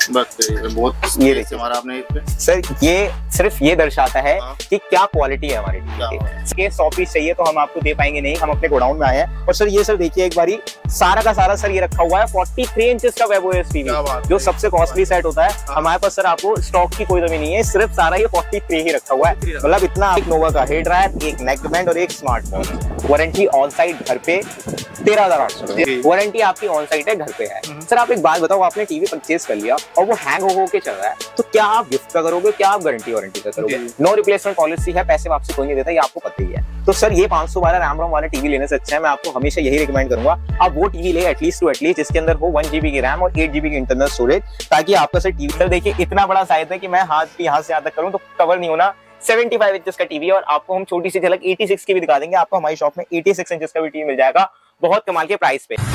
बहुत ये देखिए हमारा आपने सर, ये सिर्फ ये दर्शाता है कि क्या क्वालिटी है हमारी टीवी की। 100 पीस चाहिए तो हम आपको दे पाएंगे नहीं, हम अपने गोडाउन में आए हैं। और सर ये सर देखिए एक बारी, सारा का सारा सर ये रखा हुआ है 43 इंचेस का WebOS टीवी, जो सबसे कॉस्टली सेट होता है हमारे पास। सर आपको स्टॉक की कोई कमी नहीं है, सिर्फ सारा ये 43 ही रखा हुआ है। मतलब इतना, एक नोवा का हेड ड्रायर, एक नेक बैंड और एक स्मार्टफोन। वारंटी ऑन साइट घर पे 13,800। वारंटी आपकी ऑन साइट है, घर पे है। सर आप एक बात बताओ, आपने टीवी परचेज कर लिया और वो हैंग हो के चल रहा है, तो क्या आप गिफ्ट का करोगे, क्या आप गारंटी वारंटी का करोगे? नो रिप्लेसमेंट पॉलिसी है, पैसे वापसी कोई नहीं देता, ये आपको पता ही है। तो सर ये 512 रैम रोम वाला टीवी लेने से अच्छा है, मैं आपको हमेशा यही रिकमेंड करूंगा, आप वो टीवी ले एटलीस्ट टू एटलीस्ट जिसके अंदर हो 1 GB की रैम और 8 GB की इंटरनल स्टोरेज, ताकि आपका सर टीवी, सर देखिए इतना बड़ा साइज है कि मैं हाथ की यहाँ से यहाँ तक करूँ तो कवर नहीं होना। 75 इंचेस का टीवी, और आपको हम छोटी सी झलक 86 की भी दिखा देंगे। आपको हमारी शॉप में 86 इंचेस का भी टीवी मिल जाएगा, बहुत कमाल के प्राइस पे।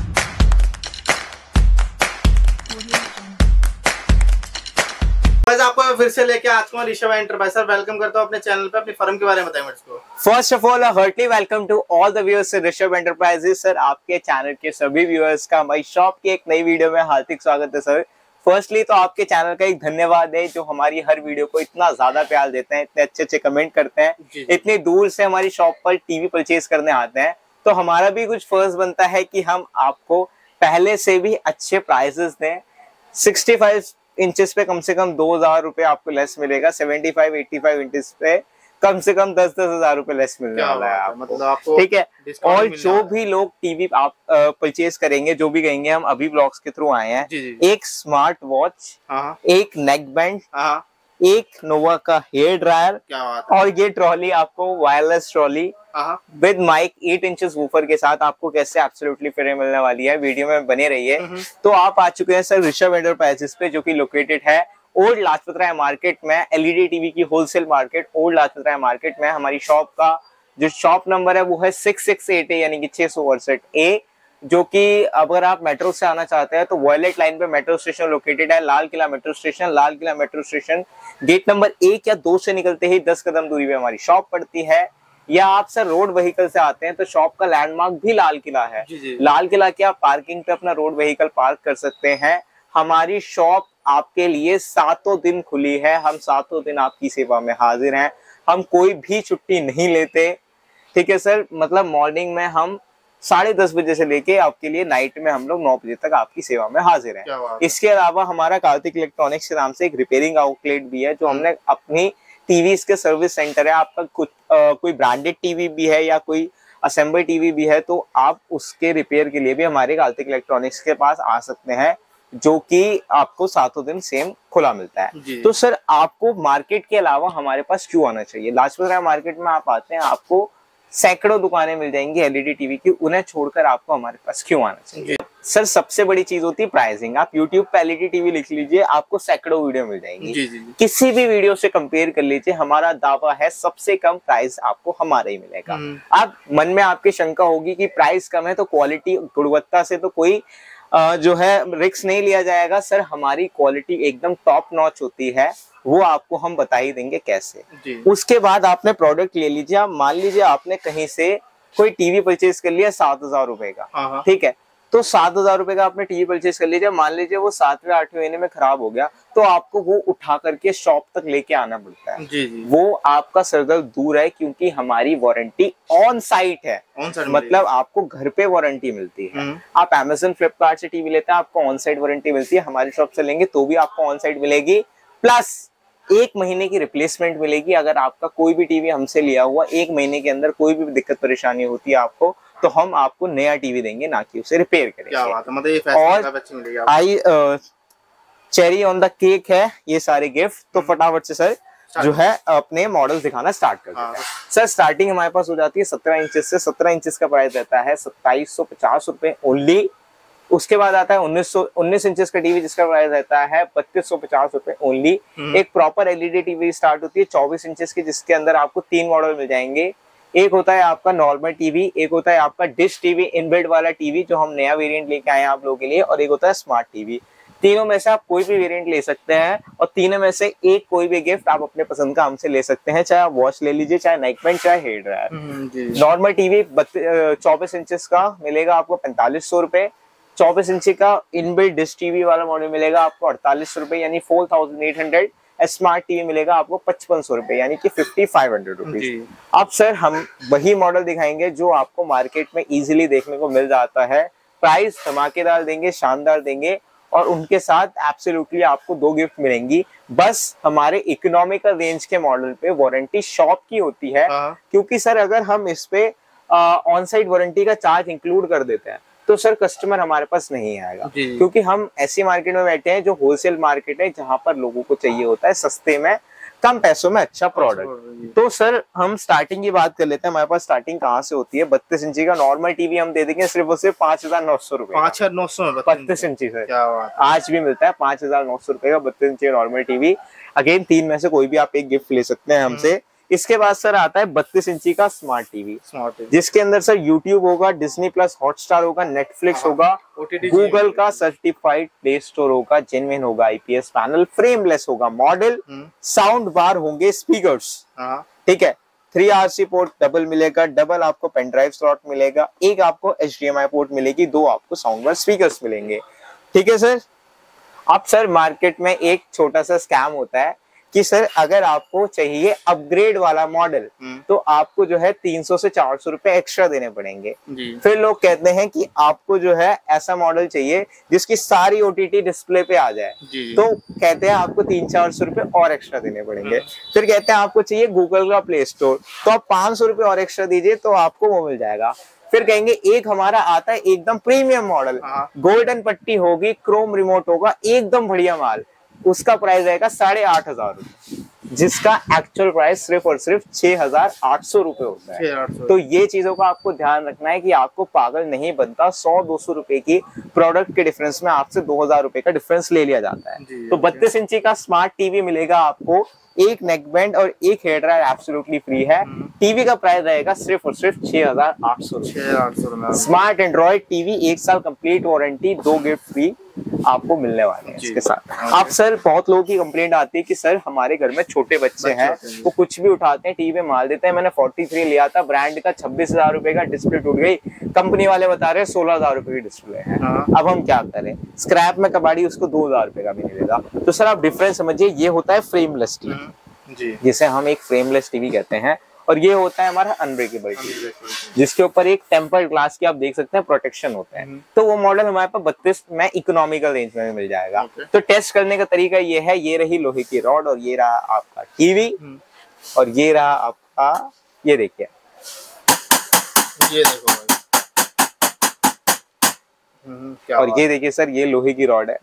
आपको फिर से लेके आज को ऋषभ एंटरप्राइज वेलकम करता हूं अपने चैनल पे। अपनी फर्म के बारे में बताएं मुझको। First of all heartily welcome to all the viewers से ऋषभ एंटरप्राइजेस। सर आपके चैनल के सभी व्यूअर्स का हमारी शॉप की एक नई वीडियो में हार्दिक स्वागत है सर। फर्स्टली तो आपके चैनल का एक धन्यवाद है जो हमारी हर वीडियो को इतना ज्यादा प्यार देते हैं, इतने अच्छे अच्छे कमेंट करते हैं, इतनी दूर से हमारी शॉप पर टीवी परचेज करने आते हैं। तो हमारा भी कुछ फर्ज बनता है कि हम आपको पहले से भी अच्छे प्राइजेस दें। 65 इंचेस पे कम से कम 2,000 रुपए आपको लेस मिलेगा, 75-85 इंचेस पे कम से कम 10-10 हजार रुपए लेस मिलने वाला है आपको। मतलब आपको ठीक है। और जो भी लोग टीवी आप परचेज करेंगे, जो भी कहेंगे, हम अभी ब्लॉग्स के थ्रू आए हैं, एक स्मार्ट वॉच, एक नेक बैंड, एक नोवा का हेयर ड्रायर, और ये ट्रॉली आपको wireless trolley with mike 8 inches woofer के साथ आपको कैसे एब्सोल्युटली फ्री मिलने वाली है। वीडियो में बने रहिए। तो आप आ चुके हैं सर ऋषभ एंटरप्राइजेस पे, जो कि लोकेटेड है ओल्ड लाजपत राय मार्केट में। एलईडी टीवी की wholesale market old Lajpat Rai market में। हमारी शॉप का जो शॉप नंबर है वो है 668A, यानी कि 668A, जो कि अगर आप मेट्रो से आना चाहते हैं तो वॉयलेट लाइन पे मेट्रो स्टेशन लोकेटेड है। Lal Qila metro station, Lal Qila metro station gate number 1 या 2 से निकलते ही 10 कदम दूरी पे हमारी शॉप पड़ती है। या आप सर रोड व्हीकल से आते हैं तो शॉप का लैंडमार्क भी लाल किला है। लाल किला के आप पार्किंग पे अपना रोड व्हीकल पार्क कर सकते हैं। हमारी शॉप आपके लिए 7 दिन खुली है, हम 7 दिन आपकी सेवा में हाजिर हैं। हम कोई भी छुट्टी नहीं लेते। ठीक है सर, मतलब मॉर्निंग में हम 10:30 बजे से लेके आपके लिए नाइट में हम लोग 9 बजे तक आपकी सेवा में हाजिर हैं। इसके अलावा हमारा कार्तिक इलेक्ट्रॉनिक्स के नाम से एक रिपेयरिंग आउटलेट भी है, जो हमने अपनी टीवीज के सर्विस सेंटर है। आपका कुछ कोई ब्रांडेड टीवी भी है या कोई असेंबल टीवी भी है, तो आप उसके रिपेयर के लिए भी हमारे कार्तिक इलेक्ट्रॉनिक्स के पास आ सकते हैं, जो कि आपको 7 दिन सेम खुला मिलता है। तो सर आपको मार्केट के अलावा हमारे पास क्यों आना चाहिए? लाजपत राय मार्केट में आप आते हैं, आपको सैकड़ों दुकानें मिल जाएंगी एलईडी टीवी की, उन्हें छोड़कर आपको हमारे पास क्यों आना चाहिए? सर सबसे बड़ी चीज होती है प्राइसिंग। आप YouTube पे एलईडी टीवी लिख लीजिए, आपको सैकड़ों वीडियो मिल जाएंगी। किसी भी वीडियो से कंपेयर कर लीजिए, हमारा दावा है सबसे कम प्राइस आपको हमारा ही मिलेगा। आप मन में आपकी शंका होगी कि प्राइस कम है तो क्वालिटी, गुणवत्ता से तो कोई जो है रिस्क नहीं लिया जाएगा। सर हमारी क्वालिटी एकदम टॉप नॉच होती है, वो आपको हम बता ही देंगे कैसे। उसके बाद आपने प्रोडक्ट ले लीजिए। आप मान लीजिए आपने कहीं से कोई टीवी परचेज कर लिया 7,000 रुपए का, ठीक है, तो 7,000 रुपए का आपने टीवी परचेज कर लीजिए। मान लीजिए वो 7वें-8वें महीने में खराब हो गया, तो आपको वो उठा करके शॉप तक लेके आना पड़ता है। वो आपका सरदर्द दूर है, क्योंकि हमारी वारंटी ऑन साइट है। मतलब आपको घर पे वारंटी मिलती है। आप Amazon, फ्लिपकार्ट से टीवी लेते हैं, आपको ऑन साइट वारंटी मिलती है। हमारी शॉप से लेंगे तो भी आपको ऑन साइट मिलेगी, प्लस 1 महीने की रिप्लेसमेंट मिलेगी। अगर आपका कोई भी टीवी हमसे लिया हुआ 1 महीने के अंदर कोई भी दिक्कत परेशानी होती है आपको, तो हम आपको नया टीवी देंगे, ना कि उसे रिपेयर करेंगे। क्या बात है, मतलब ये फैसिलिटी अच्छी मिलेगी आपको। I cherry on the cake है ये सारे गिफ्ट। तो फटाफट से सर जो है अपने मॉडल्स दिखाना स्टार्ट कर देते हैं। सर स्टार्टिंग हमारे पास हो जाती है 17 इंचेस से। 17 इंचेस का प्राइस रहता है 2750 रुपए ओनली। उसके बाद आता है 19 इंचेस का टीवी, जिसका प्राइस रहता है 3250 रुपए ओनली। एक प्रॉपर एलईडी टीवी स्टार्ट होती है 24 इंचेस की, जिसके अंदर आपको 3 मॉडल मिल जाएंगे। एक होता है आपका नॉर्मल टीवी, एक होता है आपका डिश टीवी इनबिल्ट वाला टीवी, जो हम नया वेरिएंट लेके आए हैं आप लोगों के लिए, और एक होता है स्मार्ट टीवी। तीनों में से आप कोई भी वेरिएंट ले सकते हैं, और तीनों में से एक कोई भी गिफ्ट आप अपने पसंद का हमसे ले सकते हैं। चाहे आप वॉच ले लीजिए, चाहे नेक बैंड, चाहे hair dryer. Normal TV 24 inches का मिलेगा आपको 4500 रुपए। 24 इंची का इनबिल्ट डिश टीवी वाला मॉडल मिलेगा आपको 48 रुपए यानी 4800। स्मार्ट टीवी मिलेगा आपको 5500 रुपए यानी कि 5500 रुपीज। अब सर हम वही मॉडल दिखाएंगे जो आपको मार्केट में इजीली देखने को मिल जाता है। प्राइस धमाकेदार देंगे, शानदार देंगे और उनके साथ एब्सोल्युटली आपको 2 गिफ्ट मिलेंगी। बस हमारे इकोनॉमिकल रेंज के मॉडल पे वारंटी शॉप की होती है, क्योंकि सर अगर हम इस पे ऑन साइट वारंटी का चार्ज इंक्लूड कर देते हैं तो सर कस्टमर हमारे पास नहीं आएगा, क्योंकि हम ऐसी मार्केट में बैठे हैं जो होलसेल मार्केट है, जहां पर लोगों को चाहिए होता है सस्ते में कम पैसों में अच्छा प्रोडक्ट। तो सर हम स्टार्टिंग की बात कर लेते हैं। हमारे पास स्टार्टिंग कहाँ से होती है? 32 इंची का नॉर्मल टीवी हम दे देंगे सिर्फ और सिर्फ 5900 रुपए। 5900 में 32 इंची सर, क्या बात, आज भी मिलता है 5900 रुपए का 32 इंची नॉर्मल टीवी। अगेन 3 में से कोई भी आप एक गिफ्ट ले सकते हैं हमसे। इसके बाद सर आता है 32 इंची का स्मार्ट टीवी, जिसके अंदर सर यूट्यूब होगा, डिज्नी प्लस हॉटस्टार होगा, नेटफ्लिक्स होगा, गूगल का सर्टिफाइड प्ले स्टोर होगा, जेन्युइन होगा, आईपीएस पैनल, फ्रेमलेस होगा मॉडल, साउंड बार होंगे, स्पीकर्स, ठीक है, 3RC पोर्ट डबल मिलेगा, डबल आपको पेन ड्राइव स्लॉट मिलेगा, एक आपको HDMI पोर्ट मिलेगी, 2 आपको साउंड बार स्पीकर्स मिलेंगे। ठीक है सर। अब सर मार्केट में एक छोटा सा स्कैम होता है कि सर अगर आपको चाहिए अपग्रेड वाला मॉडल तो आपको जो है 300 से 400 रुपए एक्स्ट्रा देने पड़ेंगे। फिर लोग कहते हैं कि आपको जो है ऐसा मॉडल चाहिए जिसकी सारी OTT डिस्प्ले पे आ जाए, तो कहते हैं आपको 300-400 रुपए और एक्स्ट्रा देने पड़ेंगे। फिर कहते हैं आपको चाहिए गूगल का प्ले स्टोर, तो आप 500 रुपए और एक्स्ट्रा दीजिए तो आपको वो मिल जाएगा। फिर कहेंगे एक हमारा आता है एकदम प्रीमियम मॉडल, गोल्डन पट्टी होगी, क्रोम रिमोट होगा, एकदम बढ़िया माल, उसका प्राइस रहेगा 8500 रुपए, जिसका एक्चुअल प्राइस सिर्फ और सिर्फ 6800 रुपए होता है। तो ये चीजों का आपको ध्यान रखना है कि आपको पागल नहीं बनता। 100-200 रुपए की प्रोडक्ट के डिफरेंस में आपसे 2000 रुपए का डिफरेंस ले लिया जाता है। तो 32 इंची का स्मार्ट टीवी मिलेगा आपको, एक नेकबैंड और एक हेयर ड्रायर एब्सोल्युटली फ्री है। टीवी का प्राइस रहेगा सिर्फ और सिर्फ 6800 रुपए। स्मार्ट एंड्रॉइड टीवी, 1 साल कंप्लीट वारंटी, 2 गिफ्ट फ्री आपको मिलने वाले हैं इसके साथ। अब सर बहुत लोगों की कंप्लेंट आती है कि सर हमारे घर में छोटे बच्चे हैं, वो कुछ भी उठाते हैं टीवी में मार देते हैं। मैंने 43 लिया था ब्रांड का, 26,000 रुपए का, डिस्प्ले टूट गई, कंपनी वाले बता रहे हैं 16,000 रुपए की डिस्प्ले है। अब हम क्या करें? स्क्रैप में कबाड़ी उसको 2,000 रुपए का भी नहीं मिलेगा। तो सर आप डिफरेंस समझिए, ये होता है फ्रेमलेस टीवी, जिसे हम एक फ्रेमलेस टीवी कहते हैं, और ये होता है हमारा अनब्रेकेबल टीवी, जिसके ऊपर एक टेम्पर्ड ग्लास की आप देख सकते हैं प्रोटेक्शन होता है। तो वो मॉडल हमारे पास 32 में इकोनॉमिकल रेंज में मिल जाएगा। तो टेस्ट करने का तरीका ये है, ये रही लोहे की रॉड और ये रहा आपका टीवी और ये रहा आपका, ये देखिए, ये देखो और ये देखिए सर, ये लोहे की रॉड है,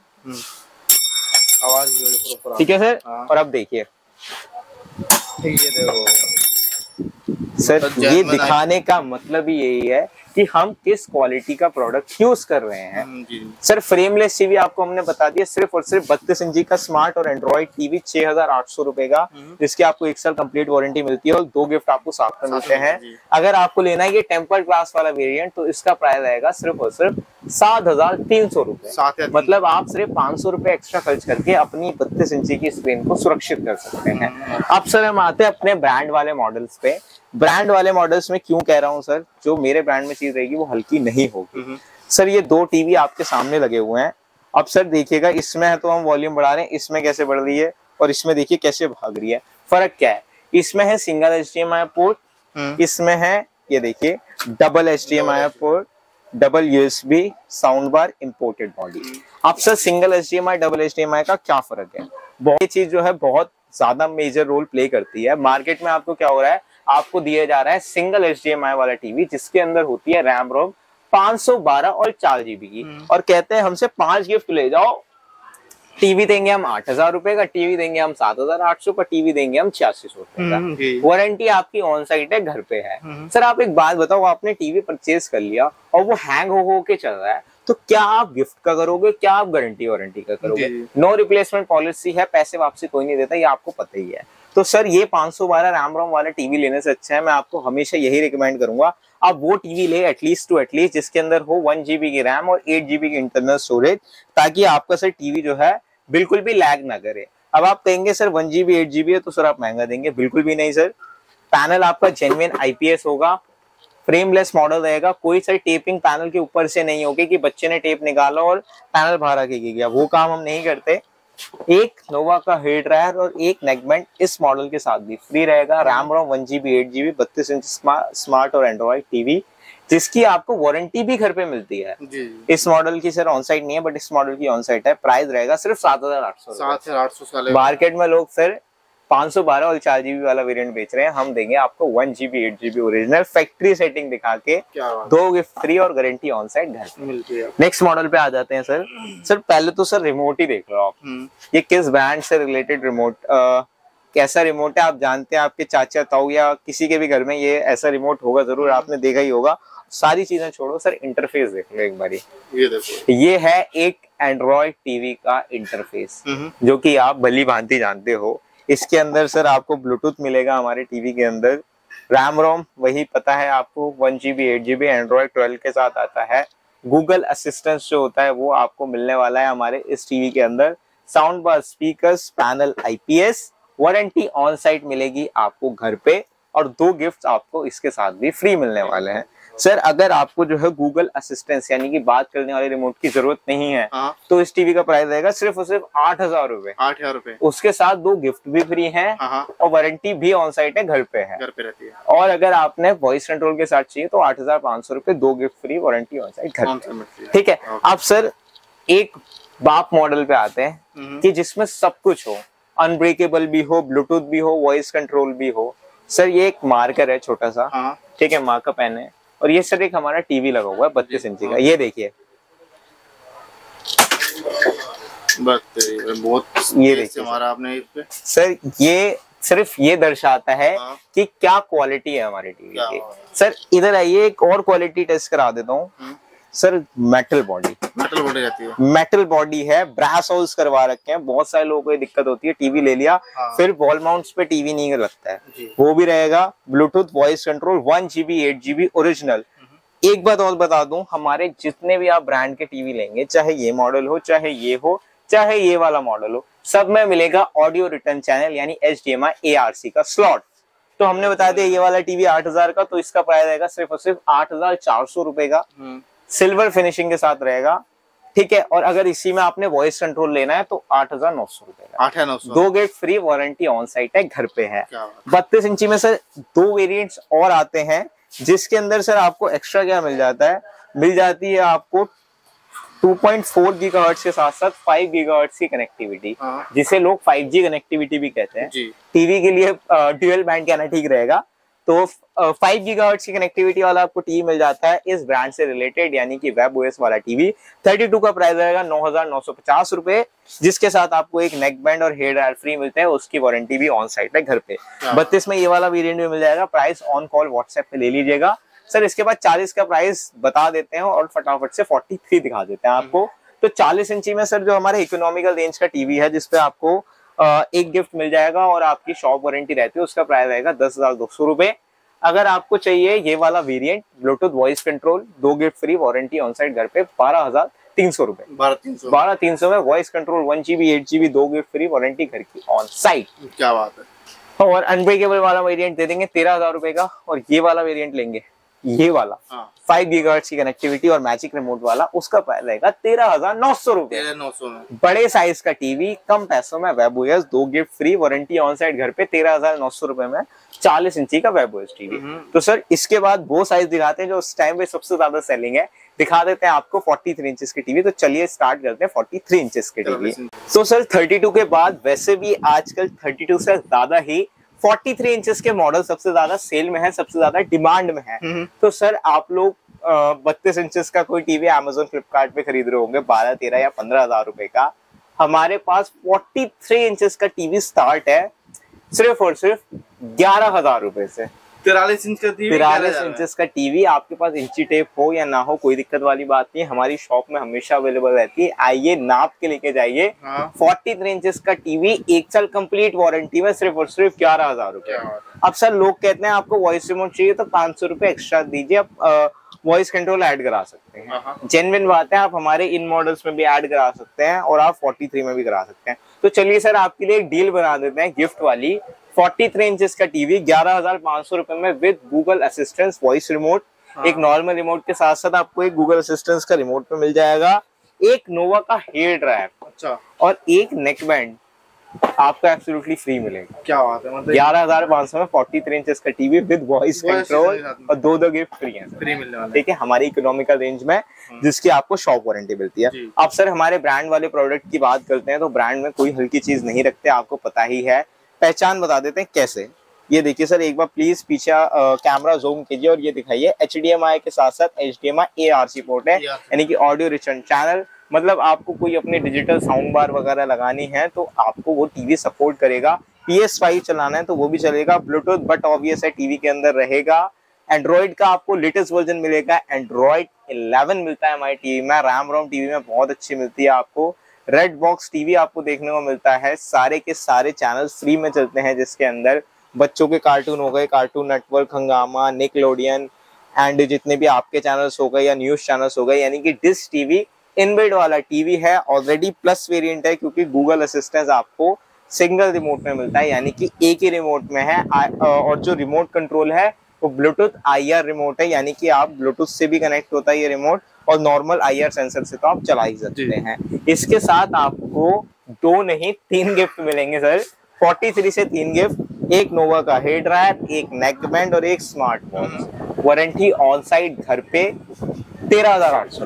आवाज ठीक है सर। और अब देखिए ये देखो सर, ये दिखाने का मतलब ही यही है कि हम किस क्वालिटी का प्रोडक्ट यूज कर रहे हैं। सर फ्रेमलेस टीवी आपको हमने बता दिया, सिर्फ और सिर्फ 32 इंची का स्मार्ट और एंड्रॉइड टीवी 6800 रुपए का, जिसकी आपको 1 साल कंप्लीट वारंटी मिलती है और 2 गिफ्ट आपको साथ में मिलते हैं। अगर आपको लेना है ये टेम्पर्ड ग्लास वाला वेरिएंट, तो इसका प्राइस आएगा सिर्फ और सिर्फ 7300 रुपए। मतलब आप सिर्फ 500 रुपए एक्स्ट्रा खर्च करके अपनी 32 इंची की स्क्रीन को सुरक्षित कर सकते हैं। अब सर हम आते हैं अपने ब्रांड वाले मॉडल्स पे। ब्रांड वाले मॉडल्स में क्यों कह रहा हूँ सर, जो मेरे ब्रांड में चीज रहेगी वो हल्की नहीं होगी। सर ये 2 टीवी आपके सामने लगे हुए हैं। अब सर देखिएगा, इसमें है तो हम वॉल्यूम बढ़ा रहे हैं, इसमें कैसे बढ़ रही है और इसमें देखिए कैसे भाग रही है। फर्क क्या है? इसमें है सिंगल HDMI पोर्ट, इसमें है ये देखिए double HDMI port, double USB, sound bar, imported body. अब sir single HDMI double HDMI का क्या फर्क है? बहुत चीज जो है बहुत ज्यादा मेजर रोल प्ले करती है। मार्केट में आपको क्या हो रहा है, आपको दिया जा रहा है सिंगल HDMI वाला टीवी, जिसके अंदर होती है रैम रोम 512 और 4 GB की, और कहते हैं हमसे 5 गिफ्ट ले जाओ। टीवी देंगे हम 8000 रुपए का, टीवी देंगे हम 7800 का, टीवी देंगे हम 8600 रुपए का। वारंटी आपकी ऑन साइट है, घर पे है। सर आप एक बात बताओ, आपने टीवी परचेज कर लिया और वो हैंग हो के चल रहा है, तो क्या आप गिफ्ट का करोगे, क्या आप गारंटी वारंटी का करोगे? नो रिप्लेसमेंट पॉलिसी है, पैसे वापसी कोई नहीं देता, ये आपको पता ही है। तो सर ये 512 रैम रोम वाला टीवी लेने से अच्छा है, मैं आपको हमेशा यही रिकमेंड करूंगा, आप वो टीवी ले एटलीस्ट टू एटलीस्ट जिसके अंदर हो 1 GB की रैम और 8 GB की इंटरनल स्टोरेज, ताकि आपका सर टीवी जो है बिल्कुल भी लैग ना करे। अब आप कहेंगे सर 1 GB 8 GB है तो सर आप महंगा देंगे, बिल्कुल भी नहीं सर। पैनल आपका जेन्युइन IPS होगा, फ्रेमलेस मॉडल रहेगा, कोई सा टेपिंग पैनल के ऊपर से नहीं होगी कि बच्चे ने टेप निकाला और पैनल बाहर आके गिर गया, वो काम हम नहीं करते। एक नोवा का हेड ड्रायर और एक नेकबैंड इस मॉडल के साथ भी फ्री रहेगा। RAM ROM 1GB 8GB 32 inch smart और एंड्रॉइड टीवी, जिसकी आपको वारंटी भी घर पे मिलती है जी। इस मॉडल की सर ऑन साइट नहीं है, बट इस मॉडल की ऑन साइट है। प्राइस रहेगा सिर्फ 7,800। मार्केट में लोग सर 512 और 4GB वाला वेरिएंट बेच रहे हैं, हम देंगे आपको 1GB 8GB original factory setting दिखा के 2 गिफ्ट फ्री और गारंटी ऑन साइट घर पे मिलती है। नेक्स्ट मॉडल पे आ जाते हैं सर। सर पहले तो सर रिमोट ही देख लो आप, ये किस ब्रांड से रिलेटेड रिमोट, कैसा रिमोट है आप जानते हैं, आपके चाचा ताऊ या किसी के भी घर में ये ऐसा रिमोट होगा जरूर, आपने देखा ही होगा। सारी चीजें छोड़ो सर, इंटरफेस देख लो एक बारी, ये देखो, ये है एक एंड्रॉइड टीवी का इंटरफेस जो कि आप भली भांति जानते हो। इसके अंदर सर आपको ब्लूटूथ मिलेगा हमारे टीवी के अंदर, रैम रोम वही पता है आपको 1GB 8GB एंड्रॉइड 12 के साथ आता है। गूगल असिस्टेंस जो होता है वो आपको मिलने वाला है हमारे इस टीवी के अंदर। Sound bar, speakers, panel IPS, warranty on site मिलेगी आपको घर पे, और 2 गिफ्ट आपको इसके साथ भी फ्री मिलने वाले हैं। सर अगर आपको जो है गूगल असिस्टेंस यानी कि बात करने वाले रिमोट की जरूरत नहीं है तो इस टीवी का प्राइस रहेगा सिर्फ और सिर्फ 8,000 रुपए। 8,000 रुपए, उसके साथ 2 गिफ्ट भी फ्री हैं और वारंटी भी ऑन साइट है, घर पे है, घर पे रहती है। और अगर आपने वॉइस कंट्रोल के साथ चाहिए तो 8,500 रुपए, 2 gift free, warranty on site घर पे। ठीक है, आप सर एक बाप मॉडल पे आते हैं कि जिसमें सब कुछ हो, अनब्रेकेबल भी हो, ब्लूटूथ भी हो, वॉइस कंट्रोल भी हो। सर ये एक मार्कर है छोटा सा, ठीक है, मार्कर पेन है, और ये सर एक हमारा टीवी लगा हुआ है 32 इंची का, ये देखिए, बहुत ये देखिए हमारा आपने इस पे सर, ये सिर्फ ये दर्शाता है कि क्या क्वालिटी है हमारे टीवी की। सर इधर आइए, एक और क्वालिटी टेस्ट करा देता हूँ सर। मेटल बॉडी रहती है, मेटल बॉडी है, ब्रास हाउस करवा रखे हैं। बहुत सारे लोगों को ये दिक्कत होती है, टीवी ले लिया फिर वॉल माउंट्स पे टीवी नहीं लगता है, वो भी रहेगा। Bluetooth, voice control, 1GB 8GB original. एक बात और बता दूं, हमारे जितने भी आप ब्रांड के टीवी लेंगे, चाहे ये मॉडल हो, चाहे ये हो, चाहे ये वाला मॉडल हो, सब में मिलेगा ऑडियो रिटर्न चैनल यानी HDMI ARC का स्लॉट। तो हमने बता दिया ये वाला टीवी 8,000 का, तो इसका प्राइस रहेगा सिर्फ और सिर्फ 8,400 रुपए का, सिल्वर फिनिशिंग के साथ रहेगा। ठीक है, और अगर इसी में आपने वॉइस कंट्रोल लेना है तो 8,900 रुपए का, 8,900, 2 gift free, warranty on site है, घर पे है। 32 इंची में सर 2 वेरिएंट्स और आते हैं, जिसके अंदर सर आपको एक्स्ट्रा क्या मिल जाता है, मिल जाती है आपको 2.4 गीगाहर्ट्ज के साथ साथ 5 गीगाहर्ट्ज की कनेक्टिविटी, जिसे लोग 5G कनेक्टिविटी भी कहते हैं। टीवी के लिए ड्यूअल बैंड कहना ठीक रहेगा। तो 5 गीगाहर्ट्ज की कनेक्टिविटी वाला आपको टीवी मिल जाता है इस ब्रांड से रिलेटेड, यानी कि वेब ओएस वाला टीवी। 32 का प्राइस रहेगा 9,950 रुपए, जिसके साथ आपको एक नेक बैंड और हेड ड्रायर फ्री मिलते हैं, उसकी वारंटी भी ऑन साइट है घर पे। 32 में ये वाला वेरिएंट भी मिल जाएगा। प्राइस ऑन कॉल व्हाट्सएप पे ले लीजिएगा सर। इसके बाद 40 का प्राइस बता देते हैं और फटाफट से 43 दिखा देते हैं आपको। तो 40 इंची में सर जो हमारे इकोनॉमिकल रेंज का टीवी है, जिसपे आपको एक गिफ्ट मिल जाएगा और आपकी शॉप वारंटी रहती है, उसका प्राइस रहेगा 10,200 रुपए। अगर आपको चाहिए ये वाला variant, Bluetooth, voice control, 2 gift free, warranty on site घर पे, 12,300 रुपए। 12,300 में voice control 1GB 8GB 2 gift free, warranty घर की ऑन साइट। क्या बात है। और अनब्रेकेबल वाला वेरिएंट दे देंगे 13,000 रुपए का, और ये वाला वेरिएंट लेंगे, ये वाला 5 गीगाहर्ट्ज की कनेक्टिविटी और मैजिक रिमोट वाला, उसका प्राइस रहेगा 13,900 रुपए। 13,900 में बड़े साइज का टीवी, कम पैसों में web OS, 2 gift free, warranty on site घर पे, 13,900 रुपए में 40 इंची का वेब ओएस टीवी। तो सर इसके बाद वो साइज दिखाते हैं जो उस टाइम पे सबसे ज्यादा सेलिंग है, दिखा देते हैं आपको 43 इंचेस की टीवी। तो चलिए स्टार्ट करते हैं 43 इंचेस की टीवी। तो सर 32 के बाद वैसे भी आजकल 32 से ज्यादा ही 43 इंचेस के मॉडल सबसे ज्यादा सेल में है, सबसे ज्यादा डिमांड में है। तो सर आप लोग 32 इंचेस का कोई टीवी अमेज़न, फ्लिपकार्ट पे खरीद रहे होंगे 12, 13 या 15,000 रुपए का। हमारे पास 43 इंचेस का टीवी स्टार्ट है सिर्फ और सिर्फ 11,000 रुपए से। 43 इंच का टीवी, 43 इंचेस का टीवी, आपके पास इंची टेप हो या ना हो कोई दिक्कत वाली बात नहीं, हमारी शॉप में हमेशा अवेलेबल रहती है। आइए नाप के लेके जाइए। 43 इंचेस का टीवी 1 साल कंप्लीट वारंटी में सिर्फ और सिर्फ 11,000 रुपए। अब सर लोग कहते हैं आपको वॉइस रिमोट चाहिए तो 500 रुपए एक्स्ट्रा दीजिए, आप वॉइस कंट्रोल ऐड करा सकते हैं। जेन्युइन बात है, आप हमारे इन मॉडल्स में भी ऐड करा सकते हैं और आप 43 में भी करा सकते हैं। तो चलिए सर आपके लिए एक डील बना देते हैं गिफ्ट वाली। 43 इंचेस का टीवी 11,500 रुपए में with Google assistance, voice remote, एक नॉर्मल रिमोट के साथ साथ आपको एक गूगल असिस्टेंट का रिमोट पे मिल जाएगा, एक नोवा का हेयर ड्रायर, अच्छा, और एक नेक बैंड आपको एब्सोल्युटली फ्री मिलेगा। क्या बात है, मतलब 11,500 में 43 इंचेस का टीवी विद वॉइस कंट्रोल और दो गिफ्ट फ्री हैं, फ्री मिलने वाला है। ठीक है, हमारी इकोनॉमिकल रेंज में, जिसकी आपको शॉप वारंटी मिलती है। अब सर हमारे ब्रांड वाले प्रोडक्ट की बात करते हैं तो ब्रांड में कोई हल्की चीज नहीं रखते, आपको पता ही है। पहचान बता देते हैं कैसे। ये देखिए सर, एक बार प्लीज पीछे कैमरा जूम कीजिए और ये दिखाइए, HDMI के साथ साथ HDMI ARC पोर्ट है, यानी कि ऑडियो रिटर्न चैनल। मतलब आपको कोई अपने डिजिटल साउंड बार वगैरह लगानी है तो आपको वो टीवी सपोर्ट करेगा। PS5 चलाना है तो वो भी चलेगा, ब्लूटूथ बट ऑब्वियस है टीवी के अंदर रहेगा। एंड्रॉइड का आपको लेटेस्ट वर्जन मिलेगा, एंड्रॉइड 11 मिलता है हमारी टीवी में। रैम रोम टीवी में बहुत अच्छी मिलती है आपको। रेड बॉक्स टीवी आपको देखने को मिलता है, सारे के सारे चैनल फ्री में चलते हैं, जिसके अंदर बच्चों के कार्टून हो गए, cartoon network, Hungama, Nickelodeon and जितने भी आपके चैनल्स हो गए या न्यूज चैनल्स हो गए, यानी कि डिश टीवी इनबिल्ट वाला टीवी है। ऑलरेडी प्लस वेरिएंट है क्योंकि गूगल असिस्टेंट आपको सिंगल रिमोट में मिलता है, यानी कि एक ही रिमोट में है। और जो रिमोट कंट्रोल है वो ब्लूटूथ IR रिमोट है, यानी कि आप ब्लूटूथ से भी कनेक्ट होता है ये रिमोट, और नॉर्मल IR सेंसर से तो आप चला ही सकते हैं। इसके साथ आपको 2 नहीं 3 गिफ्ट मिलेंगे सर, 43 से 3 गिफ्ट, एक नोवा का हेयर ड्रायर, एक नेक बैंड और एक smart watch. Warranty on site घर पे 13,800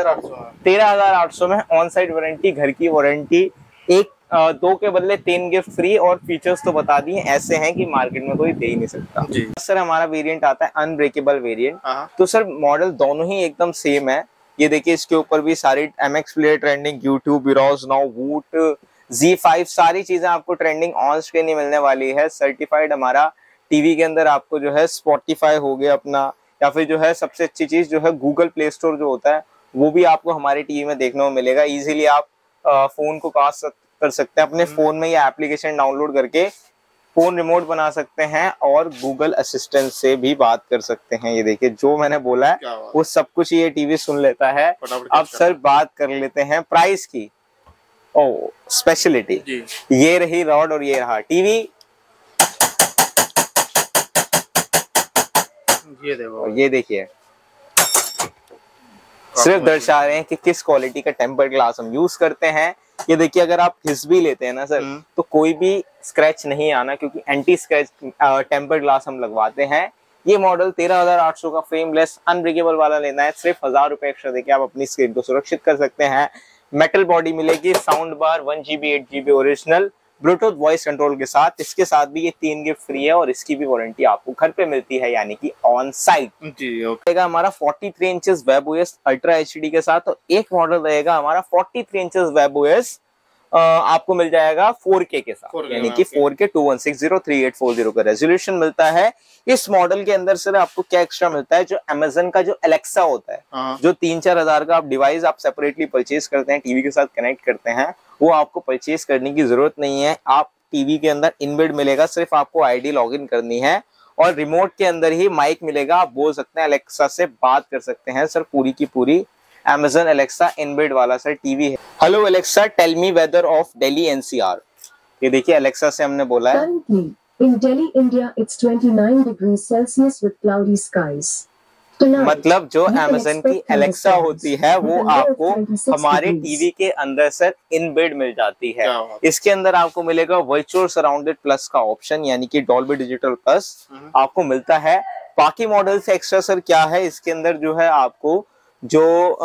13,800 में ऑन साइट वारंटी, घर की वारंटी। एक 2 के बदले 3 गिफ्ट फ्री, और फीचर्स तो बता दिए ऐसे हैं कि मार्केट में कोई दे ही नहीं सकता। सर हमारा वेरिएंट आता है अनब्रेकेबल वेरिएंट, तो सर मॉडल दोनों ही एकदम सेम है। ये देखिए, इसके ऊपर भी सारी MX play trending, YouTube, Eros now, Voot, Z5 सारी चीजें आपको ट्रेंडिंग ऑन स्क्रीन ही मिलने वाली है। सर्टिफाइड हमारा टीवी के अंदर आपको जो है स्पॉटिफाई हो गया अपना, या फिर जो है सबसे अच्छी चीज जो है गूगल प्ले स्टोर जो होता है वो भी आपको हमारे टीवी में देखने को मिलेगा। इजीली आप फोन को कास्ट कर सकते हैं अपने फोन में, या एप्लीकेशन डाउनलोड करके फोन रिमोट बना सकते हैं, और गूगल असिस्टेंट से भी बात कर सकते हैं। ये देखिए, जो मैंने बोला है वो सब कुछ ये टीवी सुन लेता है। अब सर बात कर लेते हैं प्राइस की। ओ स्पेशलिटी, ये रही रॉड और ये रहा टीवी। ये देखिए, सिर्फ दर्शा रहे हैं कि किस क्वालिटी का टेम्पर्ड ग्लास हम यूज करते हैं। ये देखिए, अगर आप घिस भी लेते हैं ना सर, तो कोई भी स्क्रैच नहीं आना, क्योंकि एंटी स्क्रैच टेम्पर्ड ग्लास हम लगवाते हैं। ये मॉडल 13,800 का फ्रेमलेस अनब्रेकेबल वाला लेना है, सिर्फ 1000 रुपए एक्स्ट्रा देके आप अपनी स्क्रीन को सुरक्षित कर सकते हैं। मेटल बॉडी मिलेगी, sound bar 1GB 8GB original, Bluetooth voice control के साथ। इसके साथ भी ये 3 गिफ्ट फ्री है, और इसकी भी वारंटी आपको घर पे मिलती है, यानी कि ऑन साइट। जी रहेगा हमारा 43 inches web OS ultra HD के साथ, और एक मॉडल रहेगा हमारा 43 इंचेस वेब ओएस आपको मिल जाएगा 4K के साथ, यानी कि 4K 2160x3840 का रेजोल्यूशन मिलता है। इस मॉडल के अंदर सर आपको क्या एक्स्ट्रा मिलता है, जो अमेजन का जो अलेक्सा होता है, जो 3-4 हजार का आप डिवाइस आप सेपरेटली परचेज करते हैं, टीवी के साथ कनेक्ट करते हैं, वो आपको परचेज करने की जरूरत नहीं है। आप टीवी के अंदर इनबिल्ट मिलेगा, सिर्फ आपको ID लॉगिन करनी है, और रिमोट के अंदर ही माइक मिलेगा। आप बोल सकते हैं, अलेक्सा से बात कर सकते हैं सर। पूरी की पूरी Amazon Alexa इनबिल्ट वाला सर टीवी है। Hello Alexa, tell me weather of Delhi NCR। ये देखिए, अलेक्सा से हमने बोला है In Delhi, India, it's 29 degrees Celsius with cloudy skies. मतलब जो Amazon की अलेक्सा होती है वो आपको हमारे टीवी के अंदर सर इनबिल्ट मिल जाती है। इसके अंदर आपको मिलेगा वर्चुअल सराउंडेड प्लस का ऑप्शन, यानी कि डॉल्बी डिजिटल प्लस आपको मिलता है। बाकी मॉडल से एक्स्ट्रा सर क्या है, इसके अंदर जो है आपको जो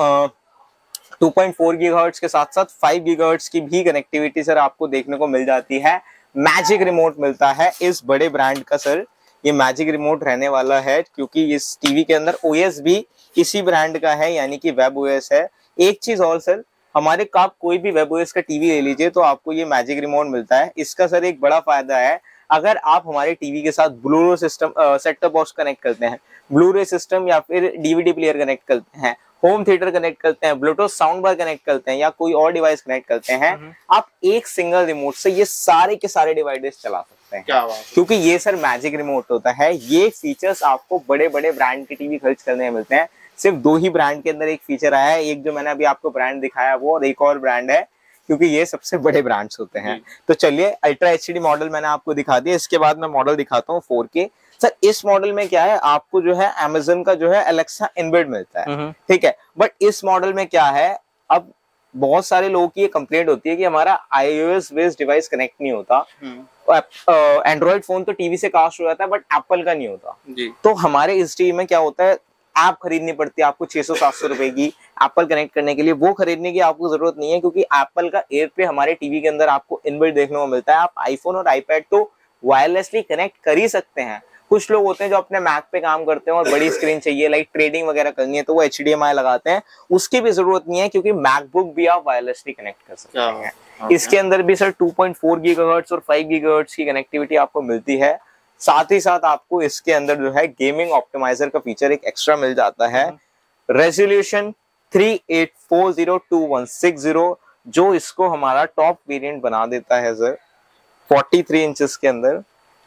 2.4 गीगाहर्ट्ज के साथ साथ 5 गीगाहर्ट्ज की भी कनेक्टिविटी सर आपको देखने को मिल जाती है। मैजिक रिमोट मिलता है इस बड़े ब्रांड का सर, ये मैजिक रिमोट रहने वाला है, क्योंकि इस टीवी के अंदर OS भी इसी ब्रांड का है, यानी कि वेब OS है। एक चीज और सर, हमारे आप कोई भी वेब OS का टीवी ले लीजिए तो आपको ये मैजिक रिमोट मिलता है। इसका सर एक बड़ा फायदा है, अगर आप हमारे टीवी के साथ Blu-ray system set top box connect करते हैं, ब्लूरे सिस्टम या फिर DVD प्लेयर कनेक्ट करते हैं, होम थिएटर कनेक्ट करते हैं, ब्लूटूथ साउंड बार कनेक्ट करते हैं, या कोई और डिवाइस कनेक्ट करते हैं, आप एक सिंगल रिमोट से ये सारे के सारे डिवाइसेस चला सकते हैं। क्या बात, क्योंकि ये सर मैजिक रिमोट होता है। ये फीचर्स आपको बड़े बड़े ब्रांड के टीवी खर्च करने में मिलते हैं। सिर्फ 2 ही ब्रांड के अंदर एक फीचर आया है, एक जो मैंने अभी आपको ब्रांड दिखाया वो, और एक और ब्रांड है, क्योंकि ये सबसे बड़े ब्रांड्स होते हैं। तो चलिए, अल्ट्रा HD मॉडल मैंने आपको दिखा दिया। इसके बाद मैं मॉडल दिखाता हूँ 4K। सर इस मॉडल में क्या है, आपको जो है Amazon का जो है Alexa इनबिल्ट मिलता है, ठीक है। बट इस मॉडल में क्या है, अब बहुत सारे लोगों की ये कंप्लेंट होती है कि हमारा iOS बेस्ड डिवाइस कनेक्ट नहीं होता। एंड्रॉइड फोन तो टीवी से कास्ट हो जाता है, बट एप्पल का नहीं होता जी। तो हमारे इस टीवी में क्या होता है, ऐप खरीदनी पड़ती है आपको 600-700 रुपए की एप्पल कनेक्ट करने के लिए। वो खरीदने की आपको जरूरत नहीं है, क्योंकि एप्पल का एयरप्ले हमारे टीवी के अंदर आपको इनबिल्ट देखने को मिलता है। आप आईफोन और आईपैड तो वायरलेसली कनेक्ट कर ही सकते हैं। कुछ लोग होते हैं जो अपने मैक पे काम करते हैं और बड़ी स्क्रीन चाहिए, लाइक ट्रेडिंग वगैरह करनी है, तो वो HDMI लगाते हैं, उसकी भी जरूरत नहीं है, क्योंकि मैकबुक भी आप वायरलेसली कनेक्ट कर सकते हैं। इसके अंदर भी सर 2.4 गीगाहर्ट्ज और 5 गीगाहर्ट्ज की कनेक्टिविटी आपको मिलती है। साथ ही साथ आपको इसके अंदर जो है गेमिंग ऑप्टिमाइजर का फीचर एक एक्स्ट्रा मिल जाता है। रेजोल्यूशन 3840x2160, जो इसको हमारा टॉप वेरिएंट बना देता है सर 43 इंचेस के अंदर